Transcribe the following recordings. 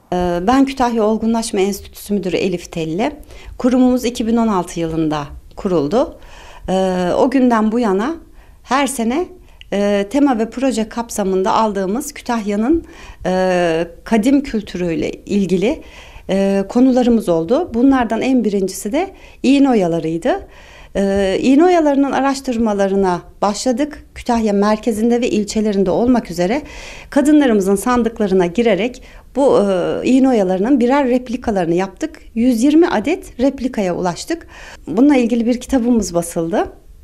Ben Kütahya Olgunlaşma Enstitüsü Müdürü Elif Telli. Kurumumuz 2016 yılında kuruldu. O günden bu yana her sene tema ve proje kapsamında aldığımız Kütahya'nın kadim kültürüyle ilgili konularımız oldu. Bunlardan en birincisi de iğne oyalarıydı. İğne oyalarının araştırmalarına başladık. Kütahya merkezinde ve ilçelerinde olmak üzere kadınlarımızın sandıklarına girerek bu iğne oyalarının birer replikalarını yaptık. 120 adet replikaya ulaştık. Bununla ilgili bir kitabımız basıldı.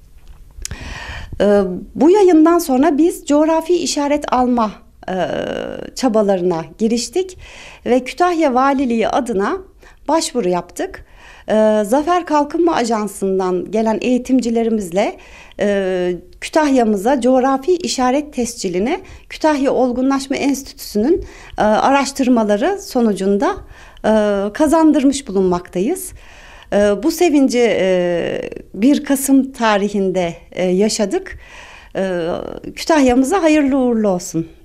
Bu yayından sonra biz coğrafi işaret alma çabalarına giriştik ve Kütahya Valiliği adına başvuru yaptık. Zafer Kalkınma Ajansı'ndan gelen eğitimcilerimizle Kütahya'mıza coğrafi işaret tescilini Kütahya Olgunlaşma Enstitüsü'nün araştırmaları sonucunda kazandırmış bulunmaktayız. Bu sevinci 1 Kasım tarihinde yaşadık. Kütahya'mıza hayırlı uğurlu olsun.